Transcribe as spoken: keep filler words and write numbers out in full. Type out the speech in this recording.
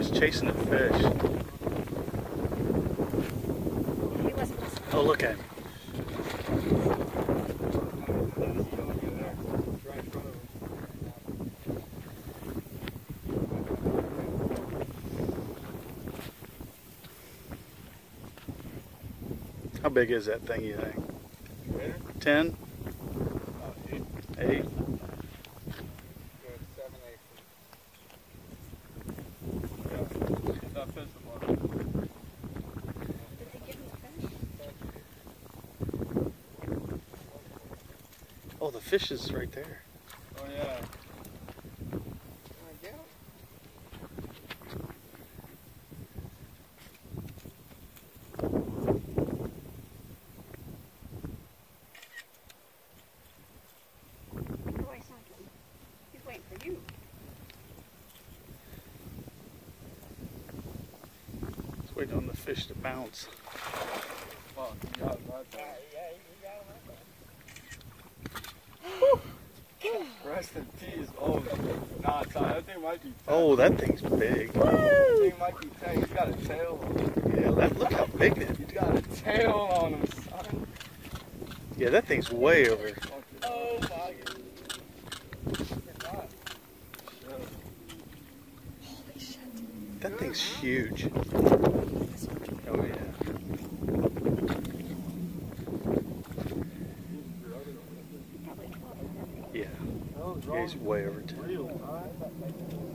was chasing a fish. Oh, look at him. How big is that thing, you think? Gator? Ten? Uh, eight. Eight? Good, seven, eight. Yeah, that fish is one. Did they give him the fish? Oh, the fish is right there. Oh, yeah. Can I get him? He's waiting for you. Just waiting on the fish to bounce. Fuck, you got it right there. Rest in peace. Oh, nah, it's not. That thing might be ten. Oh, that thing's big. That thing might be ten. He's got a tail on him. Yeah, that, look how big that is. He's got a tail on him, son. Yeah, that thing's way over. Oh, my God. Holy shit. That thing's huge. Oh, yeah. Probably twelve. Yeah. Yeah, he's way over ten.